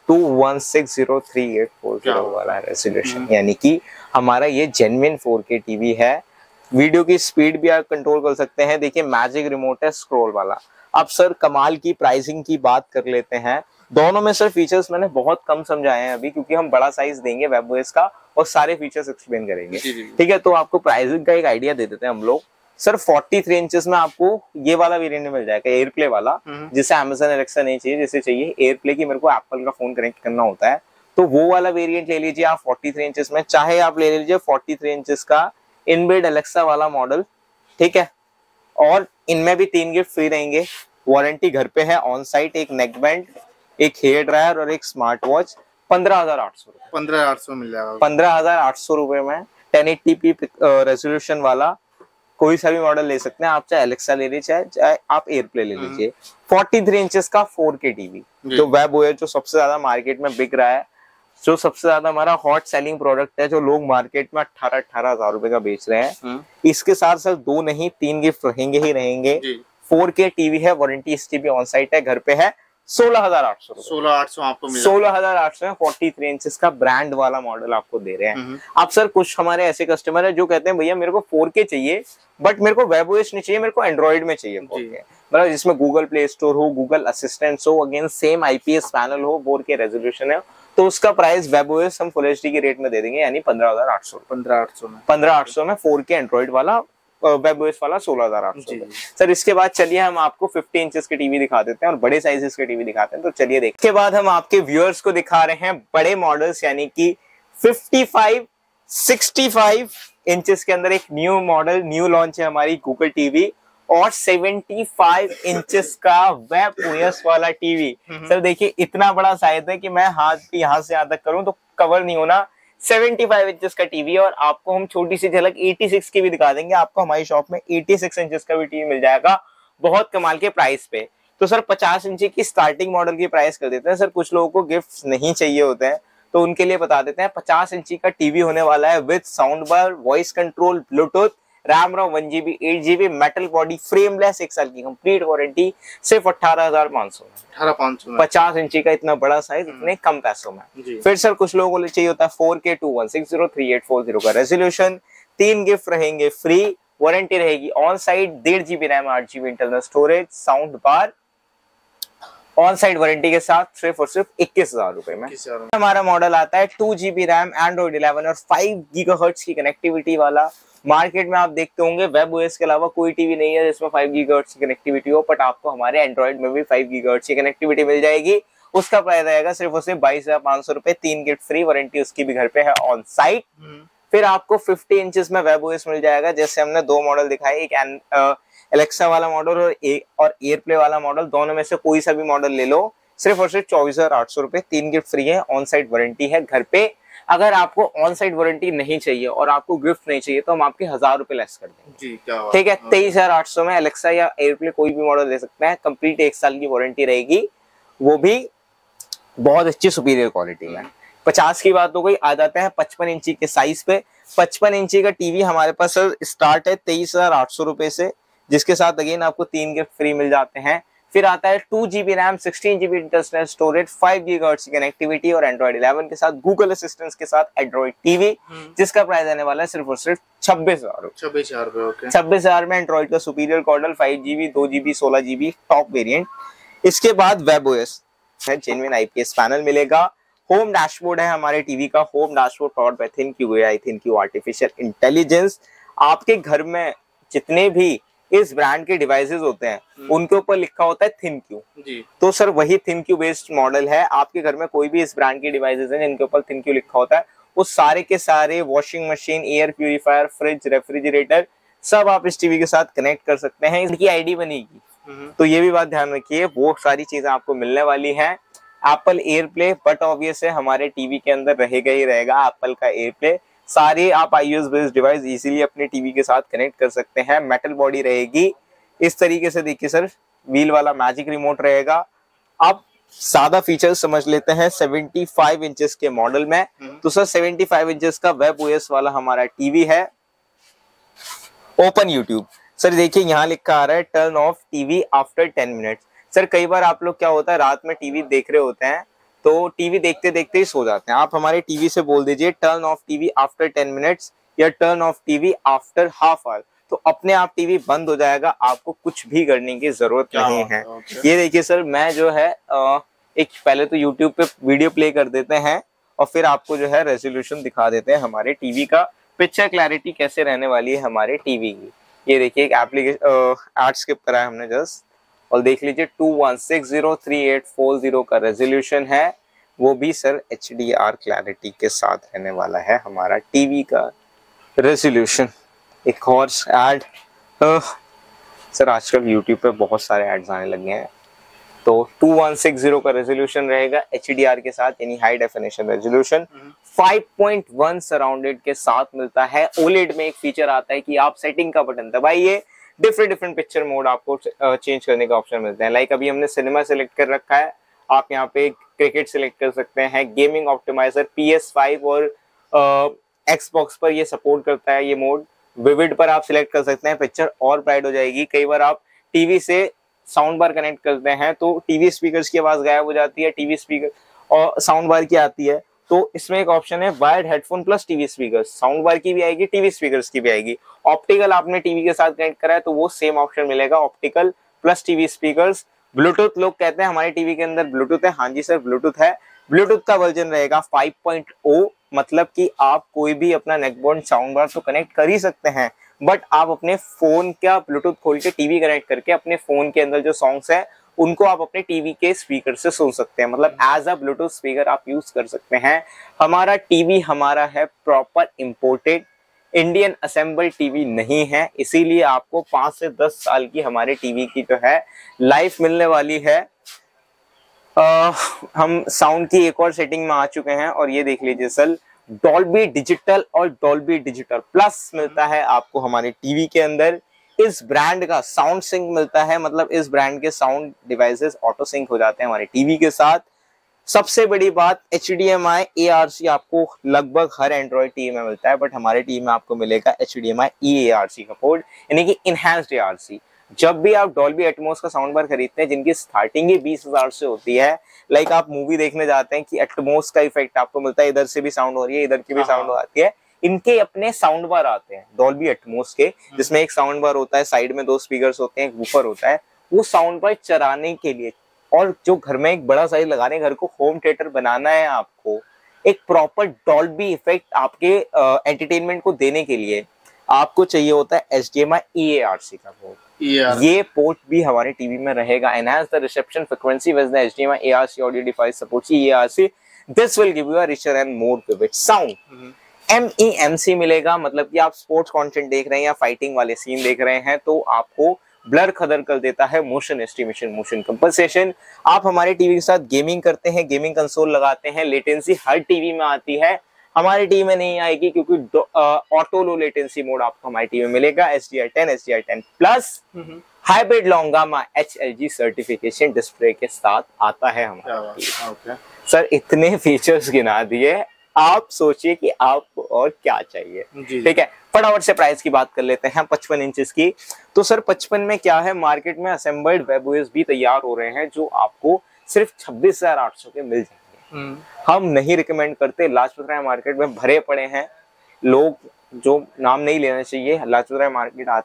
21603840 वाला रेजोल्यूशन, यानी कि हमारा ये जेन्युइन 4K टीवी है। वीडियो की स्पीड भी आप कंट्रोल कर सकते हैं। देखिए मैजिक रिमोट है स्क्रॉल वाला। अब सर कमाल की प्राइसिंग की बात कर लेते हैं। दोनों में सर फीचर्स मैंने बहुत कम समझाए हैं अभी, क्योंकि हम बड़ा साइज देंगे वेबओएस का और सारे फीचर्स एक्सप्लेन करेंगे, ठीक है। तो आपको प्राइसिंग का एक आइडिया दे देते हैं हम लोग। सर 43 इंचेस में आपको ये वाला वेरिएंट मिल जाएगा, एयरप्ले वाला, जिसे Amazon Alexa नहीं चाहिए, जिसे चाहिए एयरप्ले की मेरे को एप्पल का फोन कनेक्ट करना होता है, तो वो वाला वेरिएंट ले लीजिए आप 43 इंचेस में। चाहे आप ले लीजिए 43 इंचेस का इनबिल्ट Alexa वाला मॉडल, ठीक है। और इनमें भी 3 गिफ्ट फ्री रहेंगे। वारंटी घर पे है ऑन साइट, एक नेक बैंड, एक हेयर ड्रायर और एक स्मार्ट वॉच। 15,800 15,800 मिल जाएगा। 15,800 रुपए में 1080p रेजोल्यूशन वाला कोई सा भी मॉडल ले सकते हैं आप, चाहे Alexa ले लीजिए, चाहे आप एयरप्ले ले लीजिए। 43 इंचेस का 4K टीवी, जो वेबओएस जो सबसे ज्यादा मार्केट में बिक रहा है, जो सबसे ज्यादा हमारा हॉट सेलिंग प्रोडक्ट है, जो लोग मार्केट में 18,000 रुपए का बेच रहे हैं। इसके साथ साथ 2 नहीं 3 गिफ्ट रहेंगे ही रहेंगे। 4K टीवी है, वारंटी इसकी भी ऑन साइट है, घर पे है। 16,800 16,800 आपको मिला। 16,800 में 43 इंचेस का ब्रांड वाला मॉडल आपको दे रहे हैं। अब सर कुछ हमारे ऐसे कस्टमर है जो कहते हैं भैया मेरे को 4K चाहिए, बट मेरे को वेबओएस नहीं चाहिए, मेरे को एंड्रॉइड में चाहिए 4K, मतलब जिसमें गूगल प्ले स्टोर हो, गूगल असिस्टेंट हो, अगेन सेम IPS पैनल हो, 4K रेजोल्यूशन है, तो उसका प्राइस वेबओएस हम फुल HD के रेट में दे देंगे, यानी 15,800 में 4K एंड्रॉइड वाला वेबओएस वाला 16,800। सर इसके बाद चलिए हम आपको 50 इंचेस के टीवी दिखा देते हैं और बड़े साइजेस के टीवी दिखाते हैं, तो चलिए देखते हैं। इसके बाद हम आपके व्यूअर्स को दिखा रहे हैं बड़े मॉडल्स, यानी कि 55-65 इंचेस के अंदर एक न्यू मॉडल, न्यू लॉन्च है हमारी गूगल टीवी, और 75 इंचेस का वेबओएस वाला टीवी। सर देखिए इतना बड़ा साइज है कि मैं हाथ यहाँ से यहाँ तक करूं तो कवर नहीं होना। 75 इंचेस का टीवी, और आपको हम छोटी सी झलक 86 की भी दिखा देंगे। आपको हमारी शॉप में 86 इंचेस का भी टीवी मिल जाएगा, बहुत कमाल के प्राइस पे। तो सर 50 इंची की स्टार्टिंग मॉडल की प्राइस कर देते हैं। सर कुछ लोगों को गिफ्ट्स नहीं चाहिए होते हैं, तो उनके लिए बता देते हैं 50 इंची का टीवी होने वाला है with sound bar, voice control, Bluetooth, RAM ROM 1GB 8GB, metal body, frameless, 1 साल की कंप्लीट वारंटी, सिर्फ 18,500 में। 18,500 50 इंची का इतना बड़ा साइज इतने कम पैसों में। फिर सर कुछ लोगों को चाहिए होता है 4K 21603840 का रेजोल्यूशन, 3 गिफ्ट रहेंगे फ्री, वारंटी रहेगी on site, 1.5GB RAM, 8GB internal storage, sound bar, on side warranty के साथ सिर्फ और सिर्फ 21,000 रुपए में। हमारा मॉडल आता है 2GB रैम, Android 11 और 5 गीगाहर्ट्ज की कनेक्टिविटी वाला। मार्केट में आप देखते होंगे वेबओएस के अलावा कोई टीवी नहीं है जिसमें 5 गीगाहर्ट्ज की कनेक्टिविटी हो, बट आपको हमारे एंड्रॉइड में भी 5 गीगाहर्ट्ज की कनेक्टिविटी मिल जाएगी। उसका प्राइस आएगा सिर्फ और सिर्फ 22,500 रुपए, 3 गिफ्ट फ्री, वारंटी उसकी भी घर पे है ऑन साइट। फिर आपको 50 इंचेस में वेबओएस मिल जाएगा, जैसे हमने 2 मॉडल दिखाए, एक Alexa वाला मॉडल और एयरप्ले वाला मॉडल, दोनों में से कोई सा भी मॉडल ले लो, सिर्फ और सिर्फ 24,800 रुपए, 3 गिफ्ट फ्री है, ऑन साइट वारंटी है घर पे। अगर आपको ऑन साइट वारंटी नहीं चाहिए और आपको गिफ्ट नहीं चाहिए तो हम आपके 1,000 रुपए लेस कर देंगे जी, क्या बात, ठीक है। 23,800 में Alexa या एयरप्ले कोई भी मॉडल ले सकते हैं, कंप्लीट 1 साल की वारंटी रहेगी, वो भी बहुत अच्छी सुपीरियर क्वालिटी में। 50 की बात हो गई, आ जाते हैं 55 इंची के साइज पे। 55 इंची का टीवी हमारे पास स्टार्ट है 23,800 रुपए से, जिसके साथ अगेन आपको 3 गिफ्ट फ्री मिल जाते हैं। फिर आता है 2GB RAM, 16GB internal storage, 5 gigahertz की कनेक्टिविटी और Android 11 के साथ, गूगल असिस्टेंट के साथ एंड्रॉइड टीवी, जिसका प्राइस आने वाला है सिर्फ और सिर्फ 26,000 रुपए। 26,000 में एंड्रॉइड का superior model, 5GB 2GB 16GB top variant. इसके बाद वेबओएस है, जेन्युइन IPS पैनल मिलेगा, होम डैशबोर्ड है हमारे टीवी का, home dashboard powered by ThinQ AI, ThinQ artificial intelligence. आपके घर में जितने भी इस ब्रांड के डिवाइसेस होते हैं उनके ऊपर लिखा होता है थिंक्यू जी। तो सर वही थिंक्यू बेस्ड मॉडल है। आपके घर में कोई भी इस ब्रांड की डिवाइसेस हैं जिनके ऊपर थिंक्यू लिखा होता है, वो सारे के सारे washing machine, air purifier, fridge, refrigerator सब आप इस टीवी के साथ कनेक्ट कर सकते हैं। इनकी आईडी बनेगी, तो ये भी बात ध्यान रखिए, वो सारी चीजें आपको मिलने वाली है। एप्पल एयरप्ले, बट ऑब्वियस है हमारे टीवी के अंदर रहेगा ही रहेगा एप्पल का एयरप्ले। सारे आप iOS बेस्ड डिवाइस इजीली अपने टीवी के साथ कनेक्ट कर सकते हैं। मेटल बॉडी रहेगी इस तरीके से, देखिए सर व्हील वाला मैजिक रिमोट रहेगा। अब सादा फीचर्स समझ लेते हैं 75 इंचेस के मॉडल में। तो सर 75 इंचेस का वेब ओएस वाला हमारा टीवी है। ओपन यूट्यूब, सर देखिए यहाँ लिखा आ रहा है turn off TV after 10 minutes. Sir कई बार आप लोग क्या होता है रात में टीवी देख रहे होते हैं तो टीवी देखते देखते ही सो जाते हैं। आप हमारे टीवी से बोल दीजिए turn off TV after 10 minutes या turn off TV after half hour, तो अपने आप टीवी बंद हो जाएगा, आपको कुछ भी करने की जरूरत नहीं है। ये देखिए सर, मैं जो है एक पहले तो यूट्यूब पे वीडियो प्ले कर देते हैं और फिर आपको जो है रेजोल्यूशन दिखा देते हैं हमारे टीवी का, पिक्चर क्लैरिटी कैसे रहने वाली है हमारे टीवी की। ये देखिए एक एप्लीकेशन ऐड स्किप करा है हमने जस्ट, और देख लीजिए 21603840 का रेजोल्यूशन है, वो भी सर HDR क्लैरिटी के साथ रहने वाला है हमारा टीवी का रेजोल्यूशन। एक और ऐड, सर आजकल यूट्यूब पे बहुत सारे एड्स आने लगे हैं, तो 2160 का रेजोल्यूशन रहेगा HDR के साथ, यानी हाई डेफिनेशन रेजोल्यूशन। 5.1 सराउंडेड के साथ मिलता है। OLED में एक फीचर आता है कि आप सेटिंग का बटन दबाइए, डिफरेंट पिक्चर मोड आपको चेंज करने का ऑप्शन मिलते हैं। लाइक अभी हमने सिनेमा सेलेक्ट कर रखा है, आप यहाँ पे क्रिकेट सेलेक्ट कर सकते हैं। गेमिंग ऑप्टिमाइजर PS5 और Xbox पर ये सपोर्ट करता है ये मोड। विविड पर आप सिलेक्ट कर सकते हैं, पिक्चर और ब्राइट हो जाएगी। कई बार आप टीवी से साउंड बार कनेक्ट करते हैं तो टीवी स्पीकर्स की आवाज गायब हो जाती है, टीवी स्पीकर और साउंड बार की आती है, तो इसमें एक ऑप्शन है wired headphone plus TV speakers, sound bar की भी आएगी, टीवी स्पीकर्स की भी आएगी। ऑप्टिकल आपने टीवी के साथ कनेक्ट करा है तो वो सेम ऑप्शन मिलेगा, optical plus TV speakers. Bluetooth, लोग कहते हैं हमारे टीवी के अंदर ब्लूटूथ है, हाँ जी सर ब्लूटूथ है। ब्लूटूथ का वर्जन रहेगा 5.0, मतलब कि आप कोई भी अपना नेकबोर्ड साउंड बार तो कनेक्ट कर ही सकते हैं, बट आप अपने फोन का ब्लूटूथ खोल के टीवी कनेक्ट करके अपने फोन के अंदर जो सॉन्ग्स है उनको आप अपने टीवी के स्पीकर से सुन सकते हैं, मतलब एज अ ब्लूटूथ स्पीकर आप यूज कर सकते हैं। हमारा टीवी हमारा है proper imported, Indian assemble TV नहीं है, इसीलिए आपको 5 से 10 साल की हमारे टीवी की जो है लाइफ मिलने वाली है। हम साउंड की एक और सेटिंग में आ चुके हैं और ये देख लीजिए सर, डॉल्बी डिजिटल और डॉल्बी डिजिटल प्लस मिलता है आपको हमारे टीवी के अंदर। इस ब्रांड का साउंड सिंक मिलता है, मतलब इस ब्रांड के साउंड डिवाइसेस ऑटो सिंक हो जाते हैं हमारे टीवी के साथ। सबसे बड़ी बात, HDMI ARC आपको लगभग हर एंड्रॉइड टीवी में मिलता है, बट हमारे टीवी में आपको मिलेगा HDMI eARC का पोर्ट, यानी कि इनहैंस्ड ARC। जब भी आप डॉल्बी एटमॉस का साउंड बार खरीदते हैं जिनकी स्टार्टिंग ही 20,000 से होती है, लाइक आप मूवी देखने जाते हैं कि एटमॉस का इफेक्ट आपको मिलता है, इधर से भी साउंड हो रही है, इधर की भी साउंड आती है, इनके अपने साउंड बार आते हैं डॉल्बी एटमॉस के, जिसमें एक साउंड बार होता है, साइड में 2 स्पीकर्स होते हैं, एक वूफर होता है। वो साउंड बार चराने के लिए, और जो घर में एक बड़ा साइज लगाने, घर को होम थिएटर बनाना है आपको, एक प्रॉपर डॉल्बी इफेक्ट आपके एंटरटेनमेंट को देने के लिए आपको चाहिए होता है HDMI eARC का पोर्ट। ये पोर्ट भी हमारे टीवी में रहेगा। Enhance the reception frequency with the HDMI eARC audio device supports eARC. This will give you a richer and more vivid sound. MEMC मिलेगा, मतलब कि आप स्पोर्ट्स कंटेंट देख रहे हैं या फाइटिंग वाले सीन देख रहे हैं तो आपको ब्लर खदर कर देता है मोशन एस्टिमेशन, मोशन कंपनसेशन। आप हमारे टीवी के साथ गेमिंग करते हैं, गेमिंग कंसोल लगाते हैं, लेटेंसी हर टीवी में आती है, हमारे टीवी में नहीं आएगी क्योंकि ऑटो लो लेटेंसी मोड आपको हमारे टीवी में मिलेगा। HDR10 HDR10 plus hybrid long gamma HLG certification display के साथ आता है हमारा टीवी। सर इतने फीचर्स गिना दिए, आप सोचिए कि आपको और क्या चाहिए। ठीक है, फटाफट से प्राइस की बात कर लेते हैं 55 इंचेस की। तो सर 55 में क्या है, मार्केट में असेंबल्ड वेब ओएस भी तैयार हो रहे हैं जो आपको सिर्फ 26,800 के मिल जाएंगे। हम नहीं रिकमेंड करते, लाजपत राय मार्केट में भरे पड़े हैं लोग, जो नाम नहीं लेना चाहिए, लाजपत राय मार्केट आते हैं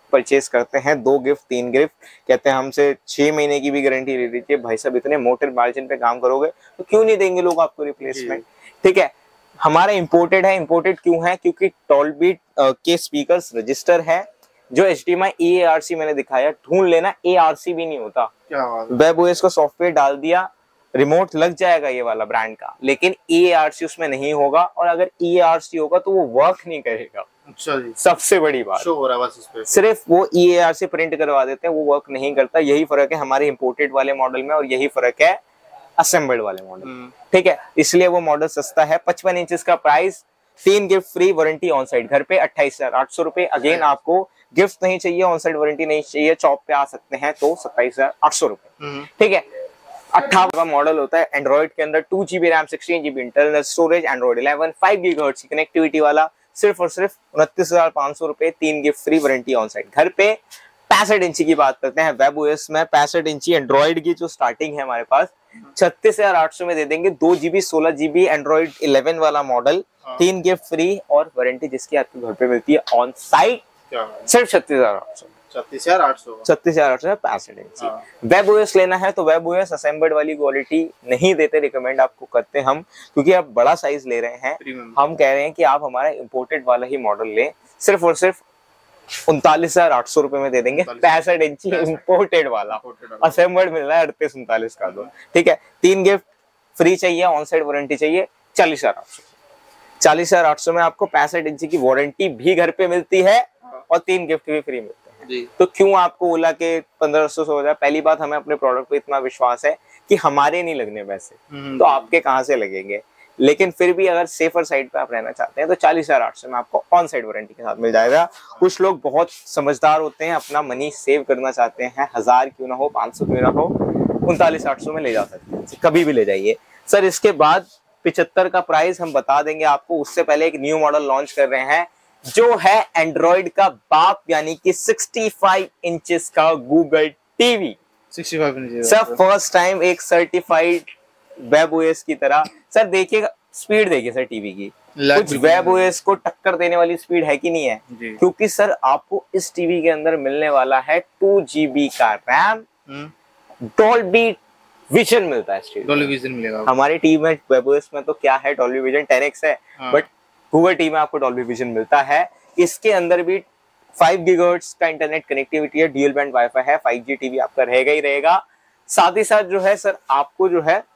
परचेस करते हैं 2 गिफ्ट 3 गिफ्ट, कहते हैं हमसे 6 महीने की भी गारंटी ले लीजिए। भाई साहब इतने मोटे मार्जिन पे काम करोगे तो क्यों नहीं देंगे लोग आपको रिप्लेसमेंट। ठीक है, हमारा इंपोर्टेड है। इंपोर्टेड क्यों है? क्योंकि डॉल्बी के स्पीकर्स रजिस्टर है। जो HDMI EARC मैंने दिखाया, ढूंढ लेना, ARC भी नहीं होता। WebOS को सॉफ्टवेयर डाल दिया, रिमोट लग जाएगा ये वाला ब्रांड का, लेकिन EARC उसमें नहीं होगा, और अगर EARC होगा तो वो वर्क नहीं करेगा। अच्छा जी, सबसे बड़ी बात शो हो रहा है बस उस पे, सिर्फ वो EARC प्रिंट करवा देते हैं, वो वर्क नहीं करता। यही फर्क है हमारे इंपोर्टेड वाले मॉडल में, और यही फर्क है असेंबल्ड वाले मॉडल। ठीक है, इसलिए वो मॉडल सस्ता है। 55 इंचेस का price, 3 gift free, warranty on side, घर पे 28,800 रुपए। अगेन आपको गिफ्ट नहीं चाहिए, ऑन साइड वारंटी नहीं चाहिए, शॉप पे आ सकते हैं तो 27,800 रुपए। ठीक है, 58 का मॉडल होता है। एंड्रॉइड के अंदर 2GB RAM, 16GB internal storage, Android 11, 5 GHz की कनेक्टिविटी वाला, सिर्फ और सिर्फ 29,500 रुपए, 3 gift free, warranty on side, घर पे। 65 इंची की बात करते हैं WebOS में, 65 इंची एंड्रॉइड की जो स्टार्टिंग है हमारे पास 36,800 में दे देंगे। 2GB 16GB एंड्रॉइड 11 वाला मॉडल, 3 गिफ्ट फ्री और वारंटी जिसकी आपके घर पे मिलती है ऑन साइट, सिर्फ 36,800। 36,800 65 इंची। WebOS लेना है तो WebOS असेंबल्ड वाली क्वालिटी नहीं देते, रिकमेंड आपको करते हम, क्योंकि आप बड़ा साइज ले रहे हैं। हम कह रहे हैं कि आप हमारा इंपोर्टेड वाला ही मॉडल लें, सिर्फ और सिर्फ 39,800 रुपए में दे देंगे। 65 इंची इंपोर्टेड वाला, असेंबल्ड मिल रहा है 38-39 का दो। ठीक है, 3 गिफ्ट फ्री चाहिए, ऑन साइड वारंटी चाहिए, 40,800। 40,800 में आपको 65 इंची की वारंटी भी घर पे मिलती है और 3 गिफ्ट भी फ्री मिलते हैं। तो क्यों आपको ओला के 1500 हो जाए? पहली बात, हमें अपने प्रोडक्ट पे इतना विश्वास है कि हमारे नहीं लगने पैसे, तो आपके कहाँ से लगेंगे। लेकिन फिर भी अगर सेफर साइड पे आप रहना चाहते हैं तो 40,800 में आपको ऑन साइड वारंटी के साथ मिल जाएगा। कुछ लोग बहुत समझदार होते हैं, अपना मनी सेव करना चाहते हैं, 1000 क्यों ना हो, 500 क्यों ना हो, 39,800 में ले जा सकते हैं, कभी भी ले जाइए। सर इसके बाद 75 का प्राइस हम बता देंगे आपको। उससे पहले एक न्यू मॉडल लॉन्च कर रहे हैं जो है एंड्रॉइड का बाप, यानी कि 65 इंचेस का Google TV. 65 inch sir first time एक सर्टिफाइड WebOS की तरह। सर देखिए स्पीड देखिए सर टीवी की, कुछ WebOS को टक्कर देने वाली स्पीड है कि नहीं है? क्योंकि सर आपको इस टीवी के अंदर मिलने वाला है 2GB का रैम, डॉल्बी विजन मिलता है, डॉल्बी विजन मिलेगा हमारी टीवी में। WebOS में तो क्या है, डॉल्बी विजन 10x है, बट गूगल टीवी में आपको डॉल्बी विजन मिलता है। इसके अंदर भी 5 GHz का इंटरनेट कनेक्टिविटी है, ड्यूल बैंड वाईफाई है, 5G टीवी आपका रहेगा ही रहेगा। साथ ही साथ जो है सर आपको जो है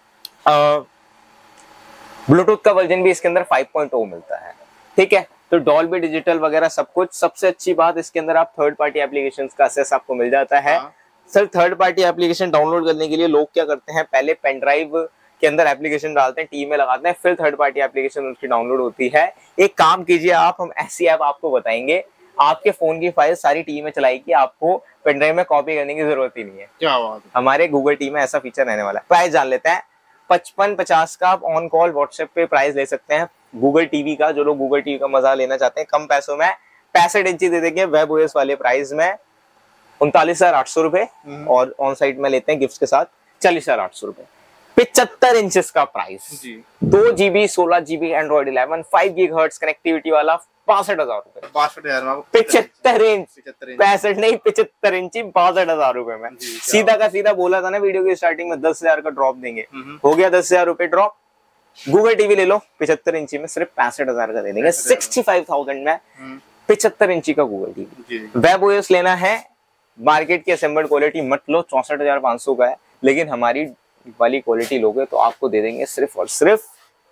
ब्लूटूथ का वर्जन भी इसके अंदर 5.0 मिलता है। ठीक है, तो डॉल्बी डिजिटल वगैरह सब कुछ। सबसे अच्छी बात, इसके अंदर आप थर्ड पार्टी एप्लीकेशंस का एक्सेस आपको मिल जाता है। Sir third party application download करने के लिए लोग क्या करते हैं, पहले पेन ड्राइव के अंदर एप्लीकेशन डालते हैं, टीवी में लगाते हैं, फिर थर्ड पार्टी एप्लीकेशन उसकी डाउनलोड होती है। एक काम कीजिए आप, हम ऐसी ऐप आपको बताएंगे, आपके फोन की फाइल सारी टीवी में चलाएगी, आपको पेन ड्राइव में कॉपी करने की जरूरत ही नहीं है। क्या बात है, हमारे गूगल टीवी में ऐसा फीचर रहने वाला है। प्राइस जान लेते हैं। 55-50 का आप ऑन कॉल व्हाट्सएप पे प्राइस ले सकते हैं गूगल टीवी का। जो लोग गूगल टीवी का मजा लेना चाहते हैं कम पैसों में, 65 इंची दे देंगे WebOS वाले प्राइस में 39,800 रुपए, और ऑन साइट में लेते हैं गिफ्ट के साथ 40,800 रुपए। 75 इंचेस का price, 2GB 16GB Android 11, 5 GHz connectivity वाला 65,000 रुपए। 75 इंच, 65 नहीं 75 इंची 65,000 रुपए में। सीधा का सीधा बोला था ना वीडियो की स्टार्टिंग में 10,000 का ड्रॉप देंगे, हो गया 10,000 रुपए ड्रॉप। गूगल टीवी ले लो 75 इंची में सिर्फ 65,000 का दे देंगे, 65,000 में 75 इंची का गूगल टीवी। WebOS लेना है, मार्केट की असेंबल्ड क्वालिटी मत लो, 64,500 का है, लेकिन हमारी वाली क्वालिटी लोगे तो आपको दे देंगे सिर्फ और सिर्फ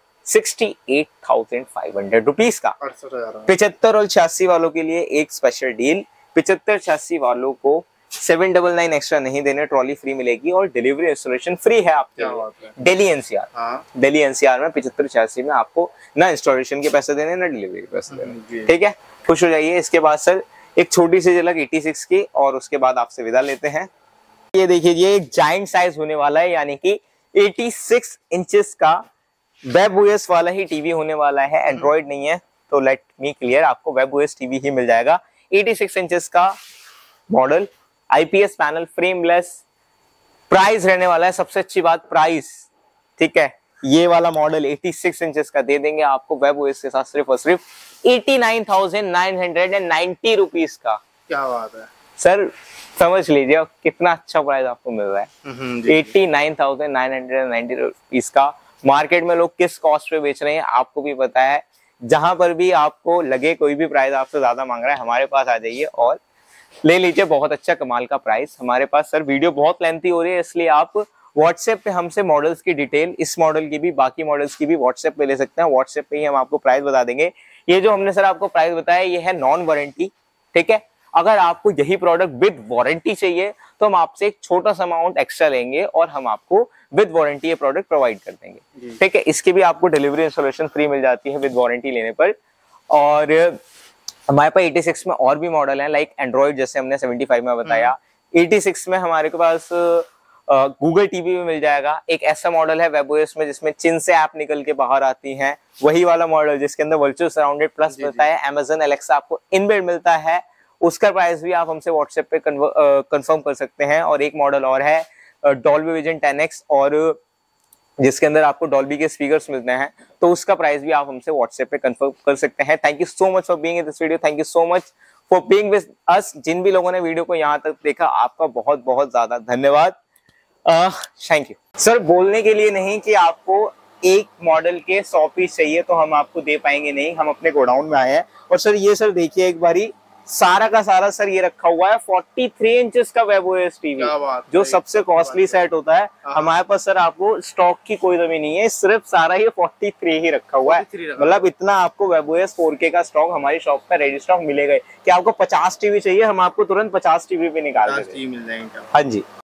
68,500 रुपीज का। 75 और 86 वालों के लिए एक स्पेशल डील, 75-86 वालों को 799 एक्स्ट्रा नहीं देने, ट्रॉली फ्री मिलेगी और डिलीवरी इंस्टॉलेशन फ्री है आपके लिए। दिल्ली NCR में 75-86 में आपको ना इंस्टॉलेशन के पैसे देने ना डिलीवरी के पैसे देने। ठीक है, खुश हो जाइए। इसके बाद सर एक छोटी सी झलक 86 की, और उसके बाद आपसे विदा लेते हैं। ये देखिए, ये एक जाइंट साइज होने वाला है, यानी कि 86 इंचेस का WebOS वाला ही टीवी होने वाला है, एंड्रॉइड नहीं है। तो लेट मी क्लियर, आपको WebOS टीवी ही मिल जाएगा। 86 इंचेस का model, IPS panel, frameless, price रहने वाला है। सबसे अच्छी बात प्राइस, ठीक है, ये वाला मॉडल 86 इंचेस का दे देंगे आपको WebOS के साथ सिर्फ और सिर्फ 89,990 रुपीज का। क्या बात है सर, समझ लीजिए कितना अच्छा प्राइस आपको मिल रहा है। 89,990 रुपीज का। मार्केट में लोग किस कॉस्ट पे बेच रहे हैं आपको भी पता है। जहां पर भी आपको लगे कोई भी प्राइस आपसे ज्यादा मांग रहा है, हमारे पास आ जाइए और ले लीजिए। बहुत अच्छा कमाल का प्राइस हमारे पास। सर वीडियो बहुत लेंथी हो रही है, इसलिए आप व्हाट्सएप पे हमसे मॉडल्स की डिटेल, इस मॉडल की भी बाकी मॉडल्स की भी व्हाट्सएप पे ले सकते हैं। व्हाट्सएप पे ही हम आपको प्राइस बता देंगे। ये जो हमने सर आपको प्राइस बताया ये है नॉन वारंटी, ठीक है। अगर आपको यही प्रोडक्ट विद वारंटी चाहिए तो हम आपसे एक छोटा सा अमाउंट एक्स्ट्रा लेंगे और हम आपको विद वारंटी ये प्रोडक्ट प्रोवाइड कर देंगे, ठीक है। इसकी भी आपको डिलीवरी इंस्टॉलेशन फ्री मिल जाती है विद वारंटी लेने पर। और हमारे पास 86 में और भी मॉडल हैं, लाइक एंड्रॉइड, जैसे हमने 75 में बताया। 86 में हमारे पास गूगल टीवी में मिल जाएगा। एक ऐसा मॉडल है वेबओएस में जिसमें चिन से ऐप निकल के बाहर आती हैं, वही वाला मॉडल जिसके अंदर वर्चुअल सराउंडेड प्लस मिलता है। अमेजन एलेक्सा आपको इनबिल्ट मिलता है, उसका प्राइस भी आप हमसे व्हाट्सएप पे कंफर्म कर सकते हैं। और एक मॉडल और है डॉल्बी विजन 10X, और जिसके अंदर आपको डॉल्बी के स्पीकर्स मिलते हैं, तो उसका प्राइस भी आप हमसे व्हाट्सएप पे कंफर्म कर सकते हैं। Thank you so much for being in this video. Thank you so much for being with us. जिन भी लोगों ने वीडियो को यहाँ तक देखा आपका बहुत बहुत ज्यादा धन्यवाद। Thank you sir. बोलने के लिए नहीं कि आपको एक मॉडल के 100 पीस चाहिए तो हम आपको दे पाएंगे, नहीं। हम अपने गोडाउन में आए हैं। और सर ये सर देखिए एक बारी, सारा का सारा सर ये रखा हुआ है 43 इंचेस का वेबओएस टीवी, जो सबसे कॉस्टली सेट होता है। हमारे पास सर आपको स्टॉक की कोई कमी नहीं है, सिर्फ सारा ये 43 ही रखा हुआ है। मतलब इतना आपको वेबओएस 4K का स्टॉक हमारी शॉप पे रेडी स्टॉक मिलेगा। कि आपको 50 टीवी चाहिए, हम आपको तुरंत 50 टीवी पे निकाल देंगे। मिल जाएंगे। हाँ जी।